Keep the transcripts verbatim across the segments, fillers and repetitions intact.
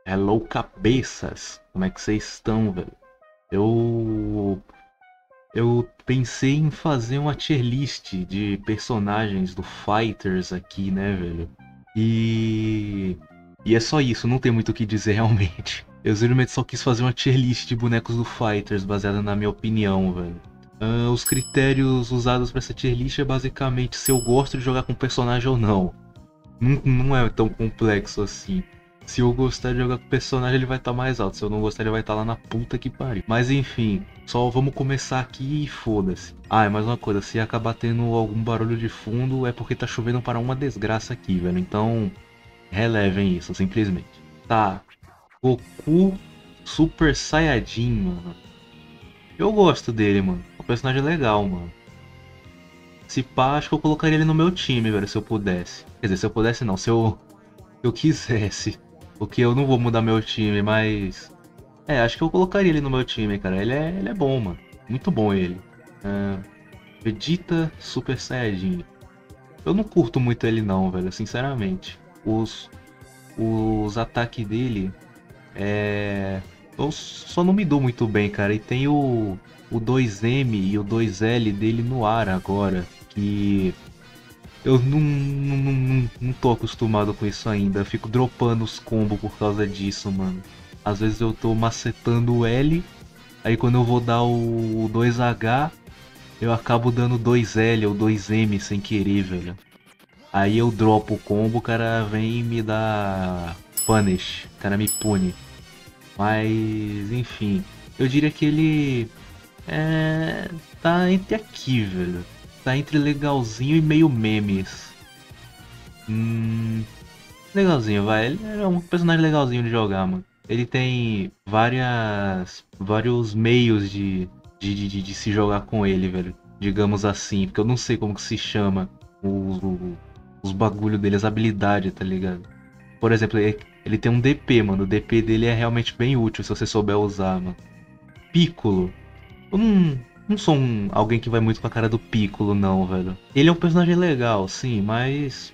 Hello, cabeças! Como é que vocês estão, velho? Eu. Eu pensei em fazer uma tier list de personagens do Fighters aqui, né, velho? E. E é só isso, não tem muito o que dizer realmente. Eu simplesmente só quis fazer uma tier list de bonecos do Fighters, baseada na minha opinião, velho. Ah, os critérios usados para essa tier list é basicamente se eu gosto de jogar com personagem ou não. Não, não é tão complexo assim. Se eu gostar de jogar com o personagem, ele vai estar mais alto. Se eu não gostar, ele vai estar lá na puta que pariu. Mas enfim, só vamos começar aqui e foda-se. Ah, e mais uma coisa, se acabar tendo algum barulho de fundo, é porque tá chovendo para uma desgraça aqui, velho. Então, relevem isso, simplesmente. Tá, Goku Super Saiyajin, mano. Eu gosto dele, mano. É um personagem legal, mano. Se pá, acho que eu colocaria ele no meu time, velho, se eu pudesse. Quer dizer, se eu pudesse não, se eu, se eu quisesse. Porque eu não vou mudar meu time, mas... É, acho que eu colocaria ele no meu time, cara. Ele é, ele é bom, mano. Muito bom ele. Ah, Vegeta Super Saiyajin. Eu não curto muito ele não, velho, sinceramente. Os, os ataques dele... É... Eu só não me dou muito bem, cara. E tem o, o dois M e o dois L dele no ar agora. Que... Eu não, não, não, não tô acostumado com isso ainda. Eu fico dropando os combos por causa disso, mano. Às vezes eu tô macetando o L, aí quando eu vou dar o dois H, eu acabo dando dois L ou dois M sem querer, velho. Aí eu dropo o combo, o cara vem e me dá punish, o cara me pune. Mas, enfim, eu diria que ele é... tá entre aqui, velho. Tá entre legalzinho e meio memes. Hum, legalzinho, vai. Ele é um personagem legalzinho de jogar, mano. Ele tem várias, vários meios de, de, de, de se jogar com ele, velho. Digamos assim, porque eu não sei como que se chama os, os bagulho dele, as habilidades, tá ligado? Por exemplo, ele, ele tem um D P, mano. O D P dele é realmente bem útil se você souber usar, mano. Piccolo. Eu não, não sou um, alguém que vai muito com a cara do Piccolo, não, velho. Ele é um personagem legal, sim, mas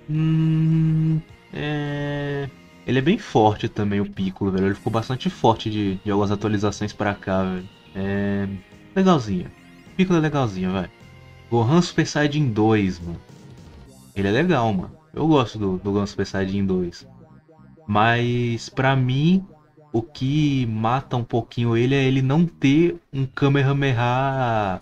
Hum, é... Ele é bem forte também, o Piccolo, velho. Ele ficou bastante forte de, de algumas atualizações pra cá, velho. É... Legalzinho. Piccolo é legalzinho, vai. Gohan Super Saiyajin dois, mano. Ele é legal, mano. Eu gosto do, do Gohan Super Saiyajin dois. Mas, pra mim, o que mata um pouquinho ele é ele não ter um Kamehameha,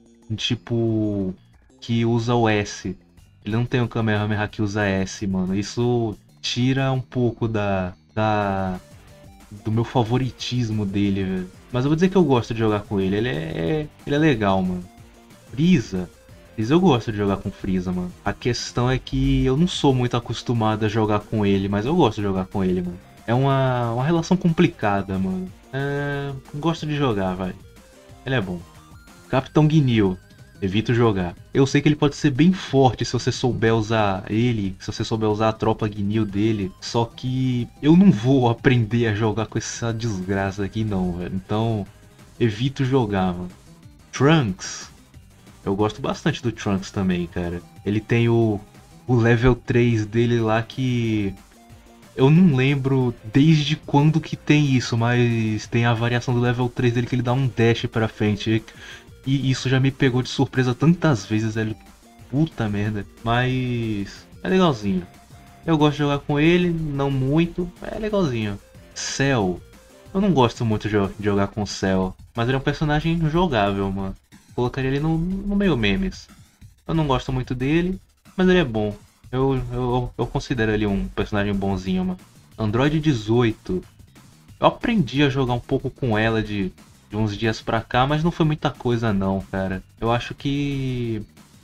tipo, que usa o S. Ele não tem um Kamehameha que usa S, mano. Isso tira um pouco da, da do meu favoritismo dele, velho. Mas eu vou dizer que eu gosto de jogar com ele. Ele é, ele é legal, mano. Freeza. Freeza eu gosto de jogar com Freeza, mano. A questão é que eu não sou muito acostumado a jogar com ele, mas eu gosto de jogar com ele, mano. É uma, uma relação complicada, mano. É, gosto de jogar, vai. Ele é bom. Capitão Guinil. Evito jogar. Eu sei que ele pode ser bem forte se você souber usar ele, se você souber usar a tropa Guinil dele. Só que eu não vou aprender a jogar com essa desgraça aqui não, velho. Então, evito jogar, mano. Trunks. Eu gosto bastante do Trunks também, cara. Ele tem o, o level três dele lá que... Eu não lembro desde quando que tem isso, mas tem a variação do level três dele que ele dá um dash pra frente. E isso já me pegou de surpresa tantas vezes, velho. Puta merda. Mas é legalzinho. Eu gosto de jogar com ele, não muito, é legalzinho. Cell. Eu não gosto muito de jogar com o Cell, mas ele é um personagem jogável, mano. Colocaria ele no, no meio memes. Eu não gosto muito dele, mas ele é bom. Eu, eu, eu considero ele um personagem bonzinho, mano. Android dezoito. Eu aprendi a jogar um pouco com ela de, de uns dias pra cá, mas não foi muita coisa não, cara. Eu acho que...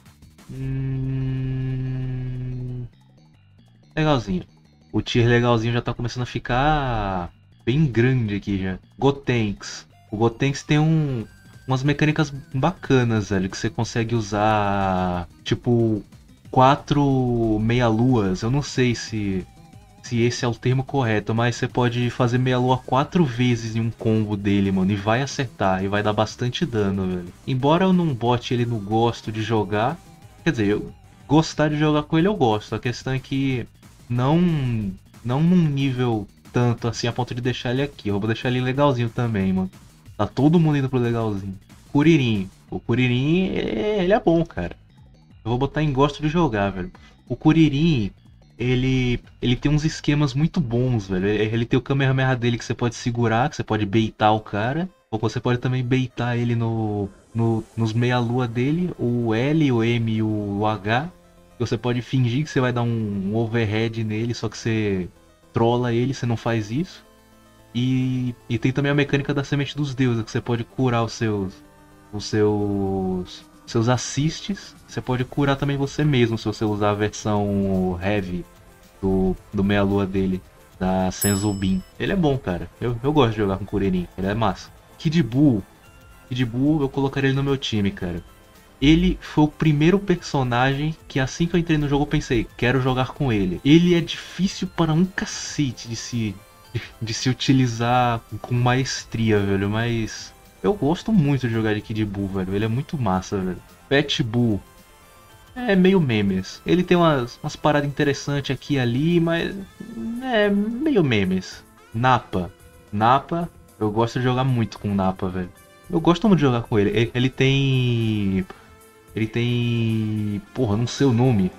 Hum... Legalzinho. O tier legalzinho já tá começando a ficar bem grande aqui já. Gotenks. O Gotenks tem um, umas mecânicas bacanas, velho, que você consegue usar, tipo, quatro meia-luas. Eu não sei se, se esse é o termo correto, mas você pode fazer meia-lua quatro vezes em um combo dele, mano, e vai acertar, e vai dar bastante dano, velho. Embora eu não bote ele no gosto de jogar, quer dizer, eu gostar de jogar com ele eu gosto. A questão é que não, não num nível tanto assim a ponto de deixar ele aqui. Eu vou deixar ele legalzinho também, mano. Tá todo mundo indo pro legalzinho. Kuririn. O Kuririn, ele é bom, cara. Eu vou botar em gosto de jogar, velho. O Kuririn, ele, ele tem uns esquemas muito bons, velho. Ele tem o Kamehameha dele que você pode segurar, que você pode baitar o cara. Ou você pode também baitar ele no, no, nos meia-lua dele, o L, o M e o H. Você pode fingir que você vai dar um overhead nele, só que você trola ele, você não faz isso. E, e tem também a mecânica da semente dos deuses, que você pode curar os seus os seus seus assists. Você pode curar também você mesmo se você usar a versão heavy do, do meia-lua dele, da Senzobin. Ele é bom, cara. Eu, eu gosto de jogar com Kuririn, ele é massa. Kid Buu, Kid Buu eu colocaria ele no meu time, cara. Ele foi o primeiro personagem que assim que eu entrei no jogo eu pensei, quero jogar com ele. Ele é difícil para um cacete de se, de, de se utilizar com maestria, velho, mas eu gosto muito de jogar de Kid Buu, velho, ele é muito massa, velho. Pet Buu é meio memes. Ele tem umas, umas paradas interessantes aqui e ali, mas é meio memes. Nappa. Nappa, eu gosto de jogar muito com Nappa, velho. Eu gosto muito de jogar com ele. Ele, ele tem... Ele tem... Porra, não sei o nome.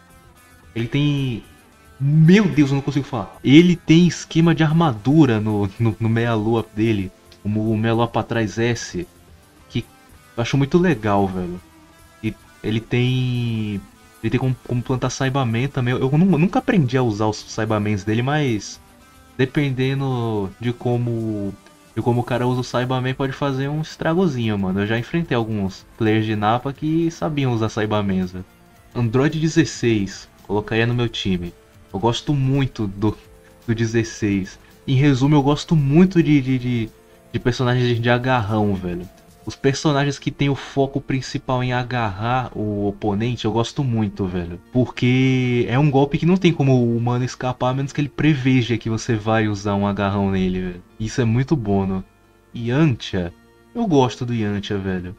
Ele tem... Meu Deus, eu não consigo falar. Ele tem esquema de armadura no, no, no meia-lua dele. O meia-lua pra trás S. Que eu acho muito legal, velho. E ele tem... Ele tem como, como plantar Saibaman também. Eu, eu nunca aprendi a usar os Saibamans dele, mas... Dependendo de como... E como o cara usa o Saibaman, pode fazer um estragozinho, mano. Eu já enfrentei alguns players de Nappa que sabiam usar Saibamans, velho. Android dezesseis, colocaria no meu time. Eu gosto muito do, do dezesseis. Em resumo, eu gosto muito de, de, de, de personagens de agarrão, velho. Os personagens que tem o foco principal em agarrar o oponente, eu gosto muito, velho. Porque é um golpe que não tem como o humano escapar, a menos que ele preveja que você vai usar um agarrão nele, velho. Isso é muito bom, né? Yantia, eu gosto do Yantia, velho.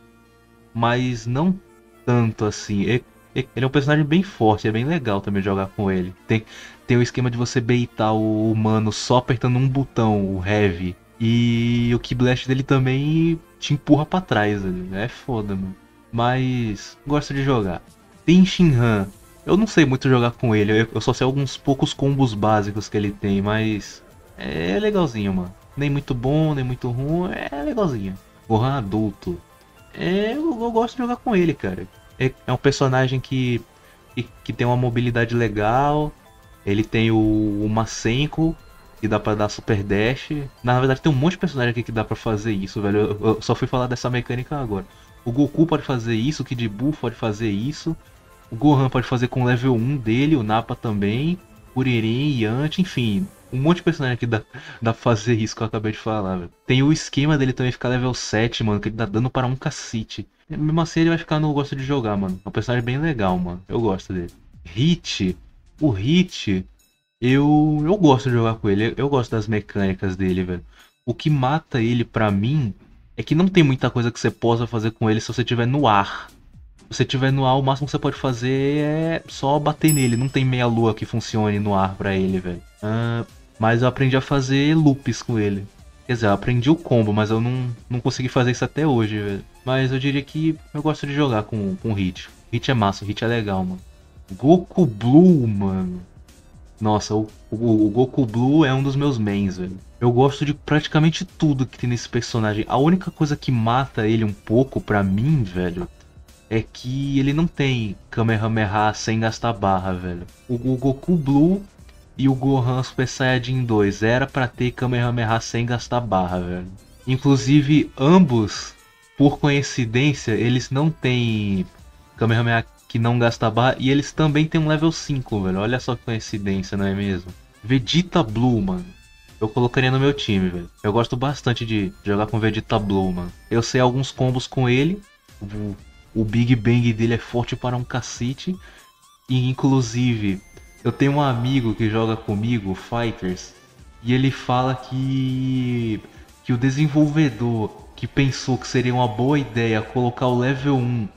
Mas não tanto assim. Ele é um personagem bem forte, é bem legal também jogar com ele. Tem, tem o esquema de você baitar o humano só apertando um botão, o Heavy. E o Ki Blast dele também te empurra pra trás, velho. É foda, mano. Mas gosto de jogar. Tem Shinhan. Eu não sei muito jogar com ele. Eu, eu só sei alguns poucos combos básicos que ele tem, mas é legalzinho, mano. Nem muito bom, nem muito ruim. É legalzinho. Gohan adulto. É, eu, eu gosto de jogar com ele, cara. É, é um personagem que, que, que tem uma mobilidade legal. Ele tem o, o Masenko, que dá pra dar super dash. Na verdade tem um monte de personagem aqui que dá pra fazer isso, velho. Eu, eu só fui falar dessa mecânica agora. O Goku pode fazer isso, o Kid Buu pode fazer isso. O Gohan pode fazer com o level um dele, o Nappa também. Kuririn, Yantia, enfim. Um monte de personagem que dá, dá pra fazer isso que eu acabei de falar, velho. Tem o esquema dele também ficar level sete, mano, que ele dá dano para um cacete. Mesmo assim ele vai ficar no gosto de jogar, mano. É um personagem bem legal, mano. Eu gosto dele. Hit. O Hit... Eu, eu gosto de jogar com ele, eu gosto das mecânicas dele, velho. O que mata ele pra mim é que não tem muita coisa que você possa fazer com ele se você estiver no ar. Se você estiver no ar, o máximo que você pode fazer é só bater nele. Não tem meia lua que funcione no ar pra ele, velho. Ah, mas eu aprendi a fazer loops com ele. Quer dizer, eu aprendi o combo, mas eu não, não consegui fazer isso até hoje, velho. Mas eu diria que eu gosto de jogar com, com o Hit. O Hit é massa, o Hit é legal, mano. Goku Blue, mano. Nossa, o, o, o Goku Blue é um dos meus mains, velho. Eu gosto de praticamente tudo que tem nesse personagem. A única coisa que mata ele um pouco, pra mim, velho, é que ele não tem Kamehameha sem gastar barra, velho. O, o Goku Blue e o Gohan Super Saiyajin dois era pra ter Kamehameha sem gastar barra, velho. Inclusive, ambos, por coincidência, eles não têm Kamehameha que não gasta barra, e eles também tem um level cinco, velho. Olha só que coincidência, não é mesmo? Vegeta Blue, mano. Eu colocaria no meu time, velho. Eu gosto bastante de jogar com Vegeta Blue, mano. Eu sei alguns combos com ele. O, o Big Bang dele é forte para um cacete. E inclusive, eu tenho um amigo que joga comigo, Fighters, e ele fala que que o desenvolvedor que pensou que seria uma boa ideia colocar o level um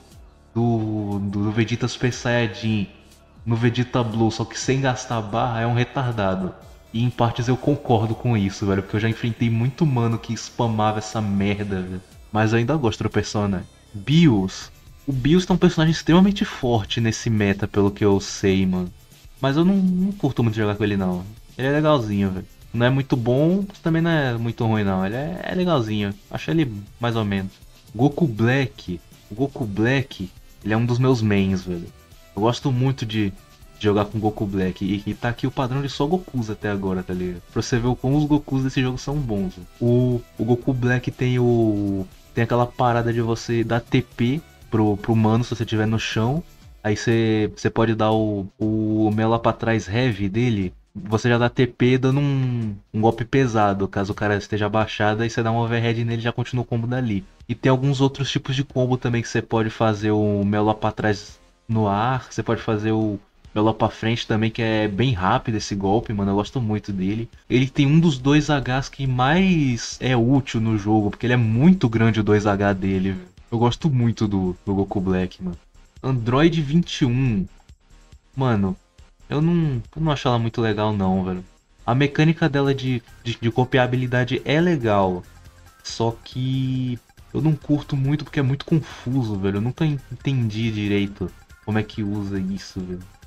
Do, do Vegeta Super Saiyajin no Vegeta Blue, só que sem gastar barra, é um retardado. E em partes eu concordo com isso, velho, porque eu já enfrentei muito mano que spamava essa merda, velho. Mas eu ainda gosto do personagem. Bills. O Bills tá um personagem extremamente forte nesse meta, pelo que eu sei, mano. Mas eu não, não curto muito jogar com ele, não. Ele é legalzinho, velho. Não é muito bom, mas também não é muito ruim, não. Ele é, é legalzinho. Acho ele mais ou menos. Goku Black. O Goku Black, ele é um dos meus mains, velho. Eu gosto muito de jogar com Goku Black. E, e tá aqui o padrão de só Gokus até agora, tá ligado? Pra você ver como os Gokus desse jogo são bons. Velho. O, o Goku Black tem o. Tem aquela parada de você dar T P pro, pro mano se você estiver no chão. Aí você, você pode dar o, o meu lá pra trás heavy dele. Você já dá T P dando um, um golpe pesado. Caso o cara esteja abaixado, aí você dá um overhead nele e já continua o combo dali. E tem alguns outros tipos de combo também que você pode fazer o meu lá pra trás no ar. Você pode fazer o meu lá pra frente também, que é bem rápido esse golpe, mano. Eu gosto muito dele. Ele tem um dos dois Hs que mais é útil no jogo, porque ele é muito grande o dois H dele. Eu gosto muito do, do Goku Black, mano. Android vinte e um. Mano, eu não, eu não acho ela muito legal não, velho. A mecânica dela de, de, de copiabilidade é legal. Só que eu não curto muito porque é muito confuso, velho. Eu nunca entendi direito como é que usa isso, velho.